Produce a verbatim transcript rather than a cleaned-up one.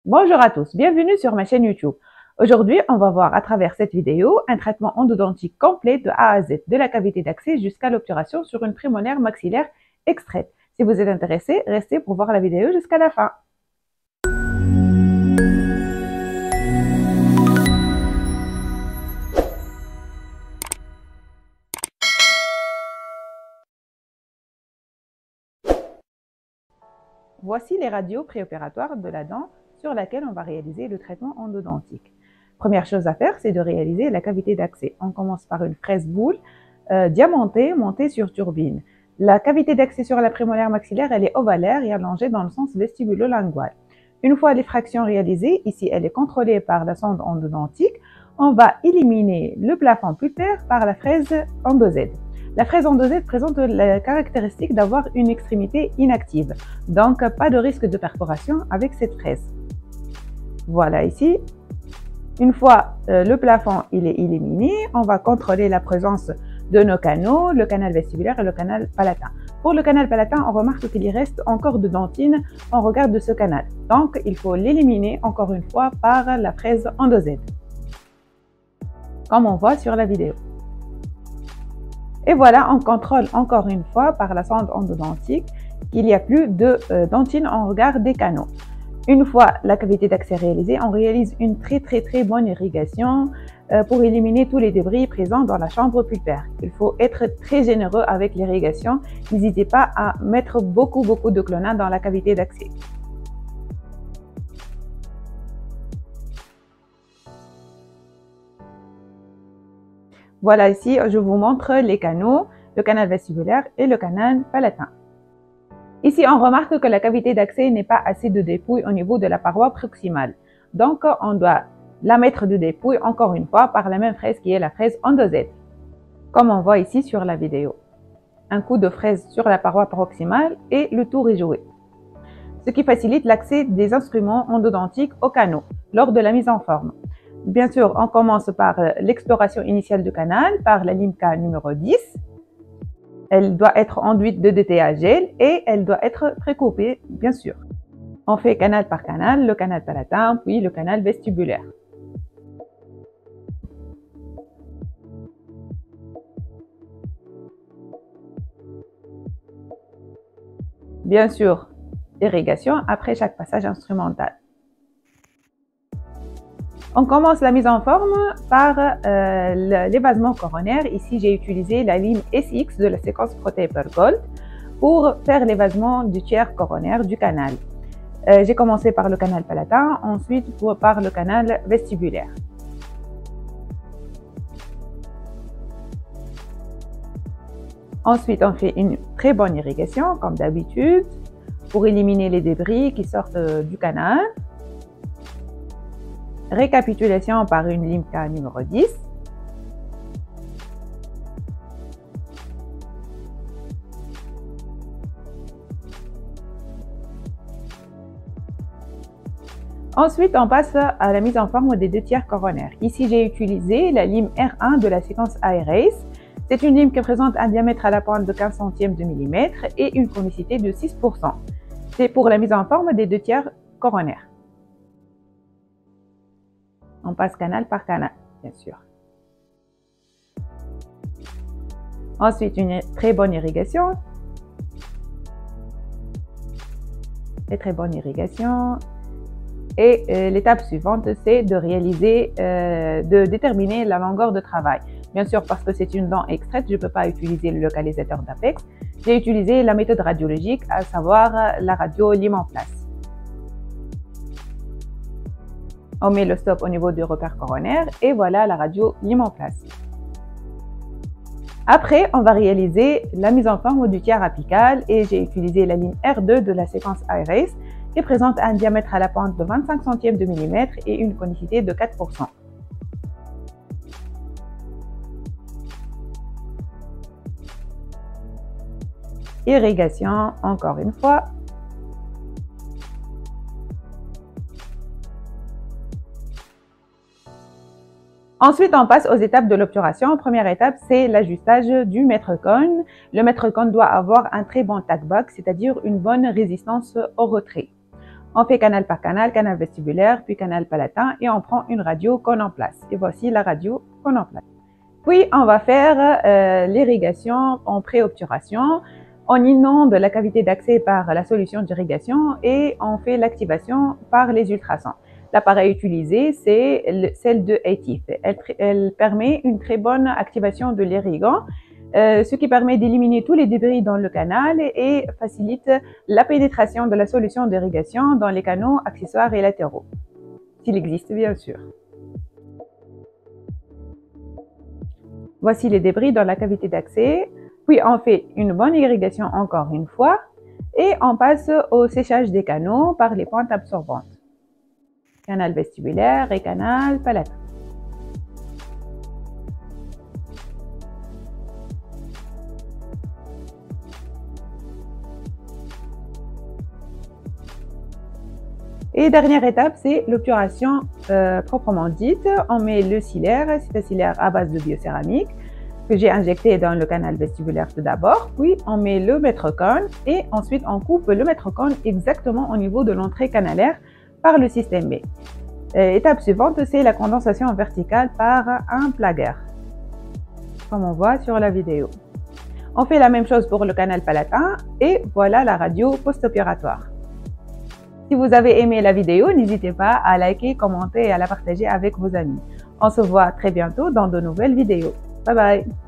Bonjour à tous, bienvenue sur ma chaîne YouTube. Aujourd'hui, on va voir à travers cette vidéo un traitement endodontique complet de A à Z, de la cavité d'accès jusqu'à l'obturation sur une prémolaire maxillaire extraite. Si vous êtes intéressé, restez pour voir la vidéo jusqu'à la fin. Voici les radios préopératoires de la dent sur laquelle on va réaliser le traitement endodontique. Première chose à faire, c'est de réaliser la cavité d'accès. On commence par une fraise boule euh, diamantée montée sur turbine. La cavité d'accès sur la prémolaire maxillaire, elle est ovalaire et allongée dans le sens vestibulo-lingual. Une fois l'extraction réalisée, ici elle est contrôlée par la sonde endodontique, on va éliminer le plafond pulpaire par la fraise EndoZ. La fraise EndoZ présente la caractéristique d'avoir une extrémité inactive, donc pas de risque de perforation avec cette fraise. Voilà ici. Une fois euh, le plafond il est éliminé, on va contrôler la présence de nos canaux, le canal vestibulaire et le canal palatin. Pour le canal palatin, on remarque qu'il y reste encore de dentine en regard de ce canal. Donc, il faut l'éliminer encore une fois par la fraise EndoZ, comme on voit sur la vidéo. Et voilà, on contrôle encore une fois par la sonde endodontique qu'il n'y a plus de euh, dentine en regard des canaux. Une fois la cavité d'accès réalisée, on réalise une très très très bonne irrigation euh, pour éliminer tous les débris présents dans la chambre pulpaire. Il faut être très généreux avec l'irrigation. N'hésitez pas à mettre beaucoup beaucoup de clonal dans la cavité d'accès. Voilà ici, je vous montre les canaux, le canal vestibulaire et le canal palatin. Ici, on remarque que la cavité d'accès n'est pas assez de dépouille au niveau de la paroi proximale. Donc, on doit la mettre de dépouille encore une fois par la même fraise qui est la fraise EndoZ, comme on voit ici sur la vidéo. Un coup de fraise sur la paroi proximale et le tour est joué. Ce qui facilite l'accès des instruments endodontiques aux canaux lors de la mise en forme. Bien sûr, on commence par l'exploration initiale du canal, par la Limca numéro dix. Elle doit être enduite de D T A gel et elle doit être précoupée, bien sûr. On fait canal par canal, le canal palatin, puis le canal vestibulaire. Bien sûr, irrigation après chaque passage instrumental. On commence la mise en forme par euh, l'évasement coronaire. Ici, j'ai utilisé la lime S X de la séquence ProTaper Gold pour faire l'évasement du tiers coronaire du canal. Euh, j'ai commencé par le canal palatin, ensuite pour, par le canal vestibulaire. Ensuite, on fait une très bonne irrigation, comme d'habitude, pour éliminer les débris qui sortent du canal. Récapitulation par une Limca numéro dix. Ensuite, on passe à la mise en forme des deux tiers coronaires. Ici, j'ai utilisé la lime R un de la séquence iRace. C'est une lime qui présente un diamètre à la pointe de quinze centièmes de millimètre et une conicité de six pour cent. C'est pour la mise en forme des deux tiers coronaires. On passe canal par canal, bien sûr. Ensuite, une très bonne irrigation. Très très bonne irrigation. Et euh, l'étape suivante, c'est de réaliser, euh, de déterminer la longueur de travail. Bien sûr, parce que c'est une dent extraite, je ne peux pas utiliser le localisateur d'Apex. J'ai utilisé la méthode radiologique, à savoir la radio lime en place. On met le stop au niveau du repère coronaire et voilà la radio lime en place. Après, on va réaliser la mise en forme du tiers apical et j'ai utilisé la lime R deux de la séquence iRace qui présente un diamètre à la pointe de vingt-cinq centièmes de millimètre et une conicité de quatre pour cent. Irrigation, encore une fois. Ensuite, on passe aux étapes de l'obturation. Première étape, c'est l'ajustage du mètre-cône. Le mètre-cône doit avoir un très bon tack-back, c'est-à-dire une bonne résistance au retrait. On fait canal par canal, canal vestibulaire, puis canal palatin et on prend une radio qu'on en place. Et voici la radio qu'on en place. Puis, on va faire euh, l'irrigation en pré-obturation. On inonde la cavité d'accès par la solution d'irrigation et on fait l'activation par les ultrasons. L'appareil utilisé, c'est celle de Atif. Elle, elle permet une très bonne activation de l'irrigant, euh, ce qui permet d'éliminer tous les débris dans le canal et facilite la pénétration de la solution d'irrigation dans les canaux accessoires et latéraux, s'il existe bien sûr. Voici les débris dans la cavité d'accès. Puis on fait une bonne irrigation encore une fois et on passe au séchage des canaux par les pentes absorbantes. Canal vestibulaire et canal palatin. Et dernière étape, c'est l'obturation euh, proprement dite. On met le silaire, c'est un silaire à base de biocéramique que j'ai injecté dans le canal vestibulaire tout d'abord, puis on met le mètre-cône et ensuite on coupe le mètre-cône exactement au niveau de l'entrée canalaire par le système B. Euh, étape suivante, c'est la condensation verticale par un plagueur, comme on voit sur la vidéo. On fait la même chose pour le canal palatin et voilà la radio post-opératoire. Si vous avez aimé la vidéo, n'hésitez pas à liker, commenter et à la partager avec vos amis. On se voit très bientôt dans de nouvelles vidéos. Bye bye!